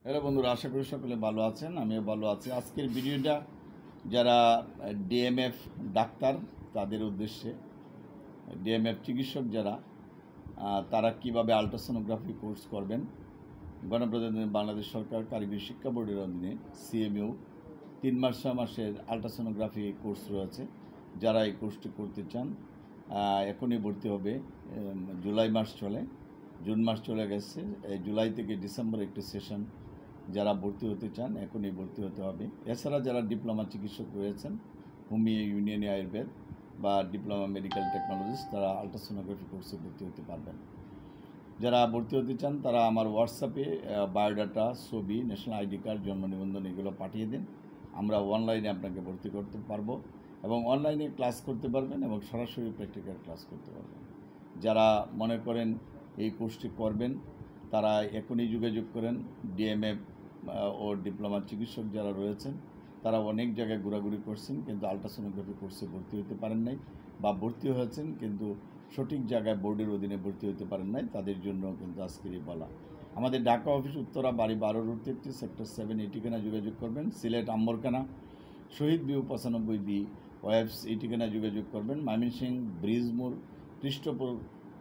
Hello বন্ধুরা, আশা করি সকলে ভালো আছেন। আমিও ভালো আছি। আজকের ভিডিওটা যারা ডিএমএফ ডাক্তার তাদের উদ্দেশ্যে, ডিএমএফ চিকিৎসক যারা, তারা কিভাবে আলট্রাসোনোগ্রাফি কোর্স করবেন। গণপ্রজাতন্ত্রী বাংলাদেশ সরকার কারিগরি শিক্ষা বোর্ডের অধীনে সিএমইউ 3 মাস 6 মাসের আলট্রাসোনোগ্রাফি কোর্স রয়েছে। যারা এই কোর্সটি করতে চান এখনই ভর্তি হবে। জুলাই মাস চলে, জুন মাস চলে গেছে, এই জুলাই থেকে ডিসেম্বর একটি সেশন। যারা ভর্তি হতে চান এখনই ভর্তি হতে হবে। এছাড়া যারা ডিপ্লোমা চিকিৎসক রয়েছেন, হোমিও, ইউনিয়নি আয়ুর্বেদ বা ডিপ্লোমা মেডিকেল টেকনোলজিস্ট, তারা আলট্রাসোনোগ্রাফি কোর্সে ভর্তি হতে পারবেন। যারা ভর্তি হতে চান তারা আমার হোয়াটসঅ্যাপে বায়োডাটা, ছবি, ন্যাশনাল আইডি কার্ড, জন্ম নিবন্ধন এগুলো পাঠিয়ে দিন। আমরা অনলাইনে আপনাকে ভর্তি করতে পারবো এবং অনলাইনে ক্লাস করতে পারবেন এবং সরাসরি প্র্যাকটিক্যাল ক্লাস করতে পারবেন। যারা মনে করেন এই কোর্সটি করবেন তারা এখনই যোগাযোগ করেন। ডিএমএফ ও ডিপ্লোমা চিকিৎসক যারা রয়েছেন তারা অনেক জায়গায় ঘোরাঘুরি করছেন, কিন্তু আলট্রাসোনোগ্রাফি কোর্সে ভর্তি হতে পারেন নাই, বা ভর্তি হয়েছেন কিন্তু সঠিক জায়গায় বোর্ডের অধীনে ভর্তি হতে পারেন নাই। তাদের জন্য কিন্তু আজকের এই বলা। আমাদের ঢাকা অফিস উত্তরা, বাড়ি 12 রোড 33, সেক্টর 7, এই ঠিকানায় যোগাযোগ করবেন। সিলেট আম্বরখানা, শহীদ বিউ 95B ওয়েবস, এই ঠিকানায় যোগাযোগ করবেন। ময়মনসিংহ ব্রিজ মোড়, খ্রিস্টপুর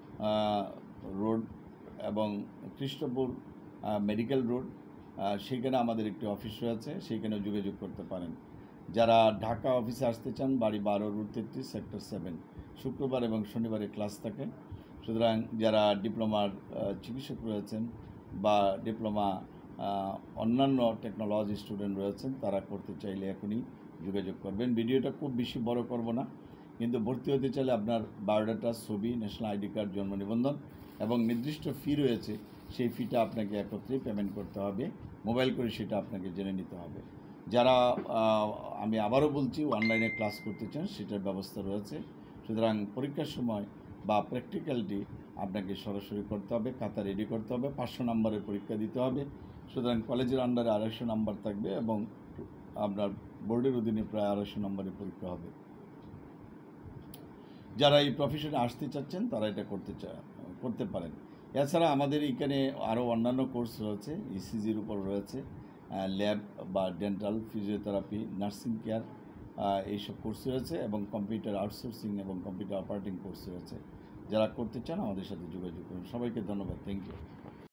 রোড এবং খ্রিস্টপুর মেডিকেল রোড, সেখানে আমাদের একটি অফিস রয়েছে, সেইখানে যোগাযোগ করতে পারেন। যারা ঢাকা অফিসে আসতে চান, বাড়ি 12 রোড 33, সেক্টর 7, শুক্রবার এবং শনিবারে ক্লাস থাকে। সুতরাং যারা ডিপ্লোমার চিকিৎসক রয়েছেন বা ডিপ্লোমা অন্যান্য টেকনোলজি স্টুডেন্ট রয়েছেন, তারা করতে চাইলে এখনই যোগাযোগ করবেন। ভিডিওটা খুব বেশি বড় করব না, কিন্তু ভর্তি হতে চাইলে আপনার বায়োডাটা, ছবি, ন্যাশনাল আইডি কার্ড, জন্ম নিবন্ধন এবং নির্দিষ্ট ফি রয়েছে, সেই ফিটা আপনাকে একত্রেই পেমেন্ট করতে হবে। মোবাইল করে সেটা আপনাকে জেনে নিতে হবে। যারা আমি আবারও বলছি অনলাইনে ক্লাস করতে চান, সেটার ব্যবস্থা রয়েছে। সুতরাং পরীক্ষার সময় বা প্র্যাকটিক্যালটি আপনাকে সরাসরি করতে হবে, খাতা রেডি করতে হবে, 500 নম্বরের পরীক্ষা দিতে হবে। সুতরাং কলেজের আন্ডারে 250 নম্বর থাকবে এবং আপনার বোর্ডের অধীনে প্রায় 250 নম্বরের পরীক্ষা হবে। যারা এই প্রফেশনে আসতে চাচ্ছেন তারা এটা করতে পারেন। এছাড়া আমাদের এখানে আরও অন্যান্য কোর্স রয়েছে, ইসিজির উপর রয়েছে, ল্যাব বা ডেন্টাল, ফিজিওথেরাপি, নার্সিং কেয়ার, এইসব কোর্স রয়েছে এবং কম্পিউটার আউটসোর্সিং এবং কম্পিউটার অপারেটিং কোর্স রয়েছে। যারা করতে চান আমাদের সাথে যোগাযোগ করুন। সবাইকে ধন্যবাদ। Thank you.